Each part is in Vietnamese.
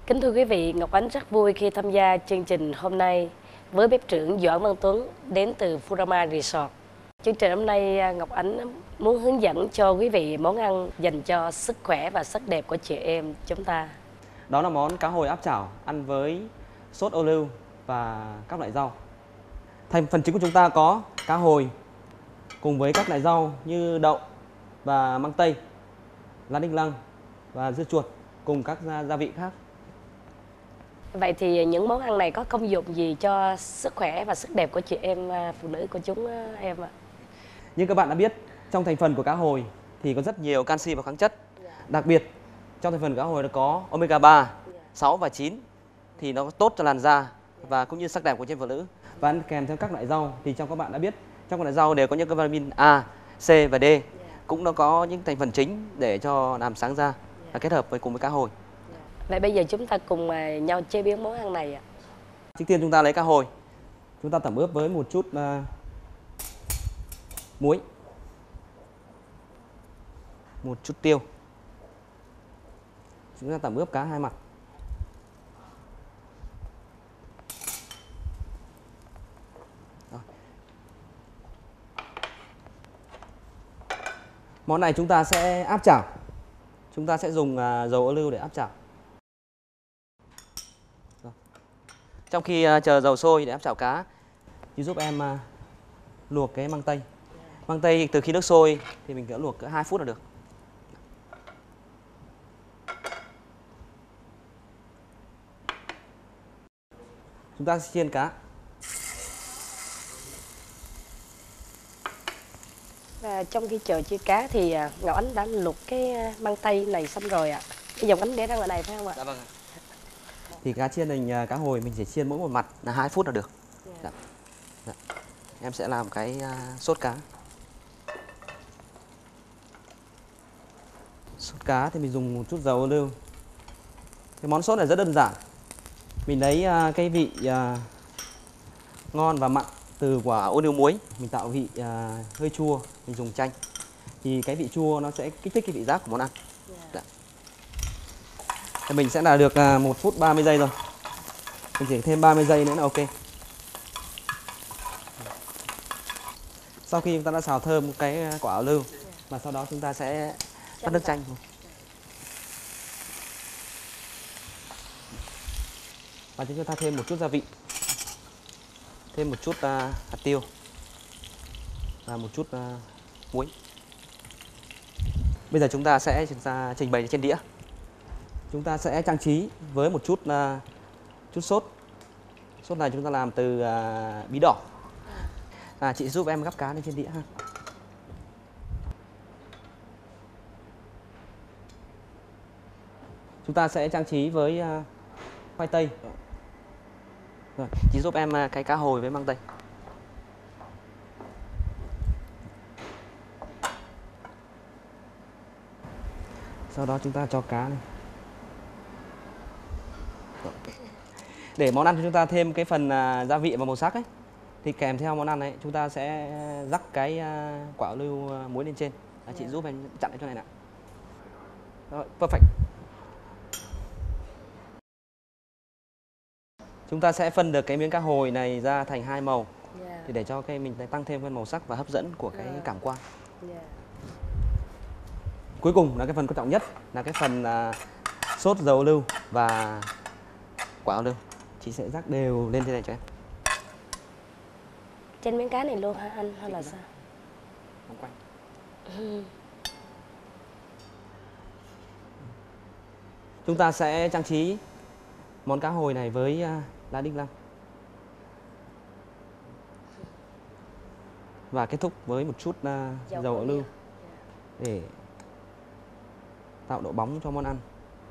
Kính thưa quý vị, Ngọc Ánh rất vui khi tham gia chương trình hôm nay với bếp trưởng Doãn Văn Tuấn đến từ Furama Resort. Chương trình hôm nay Ngọc Ánh muốn hướng dẫn cho quý vị món ăn dành cho sức khỏe và sắc đẹp của chị em chúng ta. Đó là món cá hồi áp chảo ăn với sốt ô liu và các loại rau. Thành phần chính của chúng ta có cá hồi cùng với các loại rau như đậu và măng tây, lá đinh lăng và dưa chuột cùng các gia vị khác. Vậy thì những món ăn này có công dụng gì cho sức khỏe và sắc đẹp của chị em phụ nữ của chúng em ạ? Như các bạn đã biết, trong thành phần của cá hồi thì có rất nhiều canxi và khoáng chất. Đặc biệt trong thành phần cá hồi nó có omega 3, 6 và 9 thì nó tốt cho làn da và cũng như sắc đẹp của chị em phụ nữ. Và ăn kèm theo các loại rau thì trong các bạn đã biết, trong các loại rau đều có những vitamin A, C và D. Cũng nó có những thành phần chính để cho làm sáng da và kết hợp với cùng với cá hồi. Vậy bây giờ chúng ta cùng nhau chế biến món ăn này ạ. Trước tiên chúng ta lấy cá hồi, chúng ta tẩm ướp với một chút muối, một chút tiêu. Chúng ta tẩm ướp cá hai mặt. Rồi. Món này chúng ta sẽ áp chảo. Chúng ta sẽ dùng dầu ô liu để áp chảo. Rồi. Trong khi chờ dầu sôi để áp chảo cá thì giúp em luộc cái măng tây. Măng tây từ khi nước sôi thì mình cứ luộc cỡ 2 phút là được. Chúng ta sẽ chiên cá. Và trong khi chờ chiên cá thì Ngọc Ánh đã luộc cái măng tây này xong rồi ạ. Bây giờ Ngọc Ánh để ra ngoài này phải không ạ? Dạ vâng ạ. Thì cá chiên thành cá hồi mình chỉ chiên mỗi một mặt là 2 phút là được. Dạ. Dạ. Em sẽ làm cái sốt cá. Sốt cá thì mình dùng một chút dầu ô liu. Cái món sốt này rất đơn giản. Mình lấy cái vị ngon và mặn từ quả ô liu muối, mình tạo vị hơi chua, mình dùng chanh. Thì cái vị chua nó sẽ kích thích cái vị giác của món ăn. Dạ. Thì mình sẽ là được 1 phút 30 giây rồi. Mình chỉ thêm 30 giây nữa là ok. Sau khi chúng ta đã xào thơm cái quả ô liu và sau đó chúng ta sẽ tắt nước chanh. Và chúng ta thêm một chút gia vị, thêm một chút hạt tiêu và một chút muối. Bây giờ chúng ta sẽ trình bày trên đĩa. Chúng ta sẽ trang trí với một chút sốt. Sốt này chúng ta làm từ bí đỏ. Chị giúp em gắp cá lên trên đĩa ha. Chúng ta sẽ trang trí với khoai tây. Rồi, chị giúp em cái cá hồi với măng tây. Sau đó chúng ta cho cá này. Để món ăn cho chúng ta thêm cái phần gia vị và màu sắc ấy, thì kèm theo món ăn ấy chúng ta sẽ rắc cái quả ô liu muối lên trên. Chị giúp em chặn cái chỗ này nào. Rồi, perfect. Chúng ta sẽ phân được cái miếng cá hồi này ra thành 2 màu. Thì để cho mình tăng thêm cái màu sắc và hấp dẫn của cái cảm quan. Cuối cùng là cái phần quan trọng nhất là cái phần sốt dầu ô liu và quả ô liu. Chị sẽ rắc đều lên trên này cho em. Trên miếng cá này luôn hả anh hay là sao? Vòng quanh. Chúng ta sẽ trang trí món cá hồi này với lá đinh lăng. Và kết thúc với một chút dầu ô liu để tạo độ bóng cho món ăn.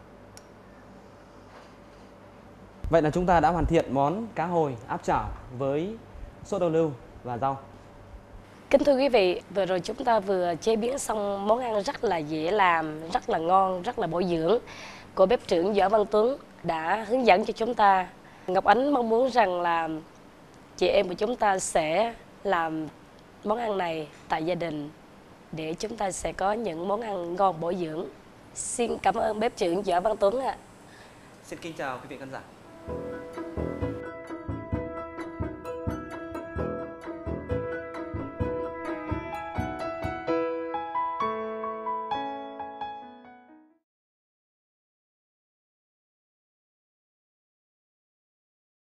Vậy là chúng ta đã hoàn thiện món cá hồi áp chảo với sốt ô liu và rau. Kính thưa quý vị, vừa rồi chúng ta vừa chế biến xong món ăn rất là dễ làm, rất là ngon, rất là bổ dưỡng của bếp trưởng Doãn Văn Tuấn đã hướng dẫn cho chúng ta. Ngọc Ánh mong muốn rằng là chị em của chúng ta sẽ làm món ăn này tại gia đình để chúng ta sẽ có những món ăn ngon bổ dưỡng. Xin cảm ơn bếp trưởng Doãn Văn Tuấn ạ. Xin kính chào quý vị khán giả.